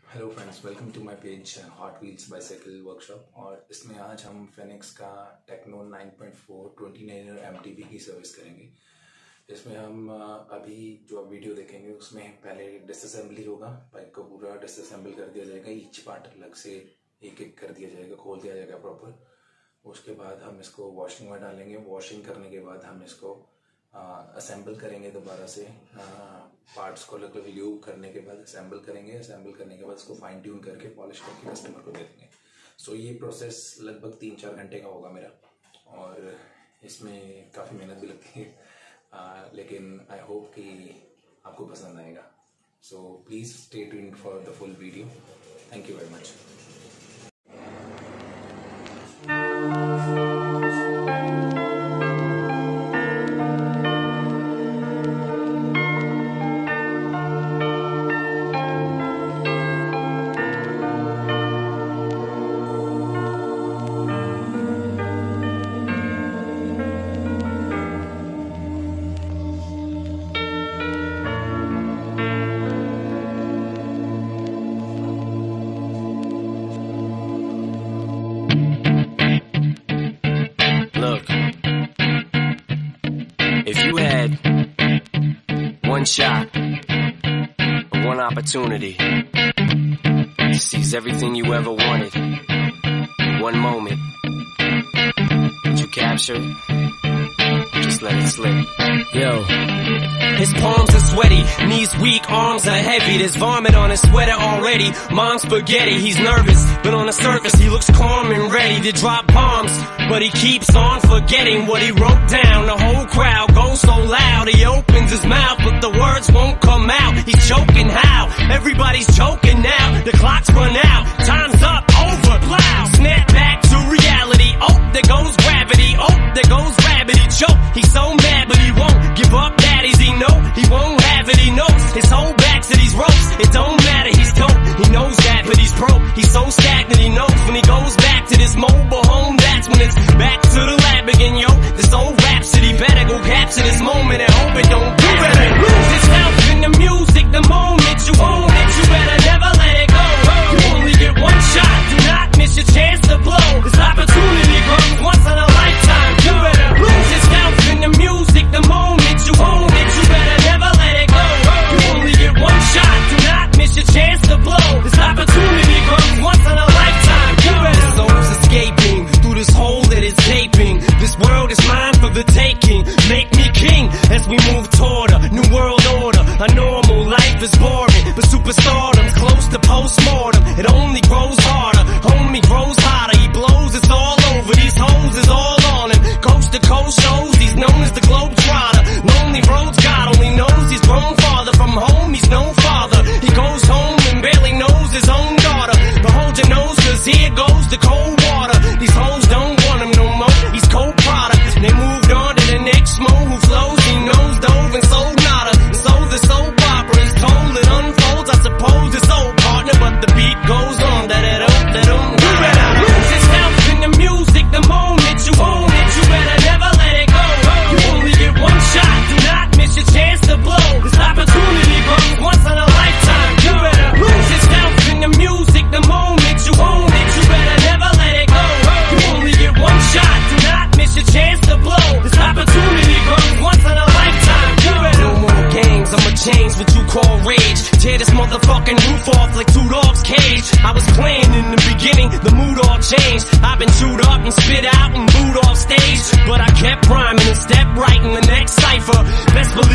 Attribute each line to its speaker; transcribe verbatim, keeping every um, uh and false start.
Speaker 1: Hello friends, welcome to my page hot wheels bicycle workshop. और इसमें आज हम फेनिक्स का techno nine point four twenty nine MTB की सर्विस करेंगे। इसमें हम अभी जो आप वीडियो देखेंगे उसमें पहले डिसअसेंबली होगा। बाइक को पूरा डिसअसेंबल कर दिया जाएगा, ईच पार्ट अलग से एक एक कर दिया जाएगा, खोल दिया जाएगा प्रॉपर। उसके बाद हम इसको वॉशिंग में डालेंगे। वॉशिंग करने के बाद हम इसको असेंबल करेंगे दोबारा से। पार्ट्स को लगभग ल्यूब करने के बाद असेंबल करेंगे। असेंबल करने के बाद इसको फाइन ट्यून करके पॉलिश करके कस्टमर को दे देंगे। सो so, ये प्रोसेस लगभग तीन चार घंटे का होगा मेरा, और इसमें काफ़ी मेहनत भी लगती है, uh, लेकिन आई होप कि आपको पसंद आएगा। So please stay tuned for the full video. Thank you very much.
Speaker 2: If you had one shot, or one opportunity to seize everything you ever wanted in one moment, would you capture it? Just let it slip. Yo. His palms are sweaty, knees weak, arms are heavy. There's vomit on his sweater already. Mom's spaghetti, he's nervous, but on the surface he looks calm and ready to drop bombs. But he keeps on forgetting what he wrote down. The whole crowd goes so loud, he opens his mouth, but the words won't come out. He's choking how? Everybody's choking now. The clock's run out, time's up, over, plow. Snap back to reality. Oh, there goes gravity. Oh, there goes rabbit. He choke. He's so mad, but he won't give up. Daddies, he know he won't have it. He knows his whole back to these ropes. It don't matter. He's dope. He knows that, but he's broke. He's so stagnant. He knows when he goes back to this mobile home, that's when it's back to the lab again, yo. This old rhapsody better go capture this moment and hope it don't do better. Lose itself in the music the moment you own it. You better never let it go. You only get one shot. Do not miss your chance to blow. This opportunity comes once in a lifetime. You better lose yourself in the music the moment you own it. You better never let it go. You only get one shot. Do not miss your chance to blow. This opportunity comes once in a lifetime. You better. Souls escaping through this hole that is gaping. This world is mine for the taking. Make me king as we move toward a new world order. A normal life is boring, but superstardom's close to postmortem. It only grows harder, homie grows hotter. He blows, it's all over. These hoes is all on him. Coast to coast shows, he's known as the Globetrotter. Lonely roads, God only knows he's grown farther from home. He's no father. He goes home and barely knows his own daughter. But hold your nose, cause here goes the cold water. These hoes don't want him no more. He's cold product. They moved on to the next mo who flows. He knows dove and sold nada. So the soap opera is told, it unfolds. I suppose it's old partner, but the beat goes on. Da da da da da. You better lose yourself in the music the moment you own it. You better never let it go. You only get one shot. Do not miss your chance to blow. This opportunity comes once in a lifetime. You better lose yourself in the music the moment you own it. You better never let it go. You only get one shot. Do not miss your chance to blow. This opportunity comes once in a lifetime. You better. No more games. I'ma change what you call rage. Tear this motherfucking roof off like two dogs' cage. I was playing in the beginning, the mood all changed. I've been chewed up and spit out and booed off stage, but I kept rhyming and stepped right in the next cipher. Best believe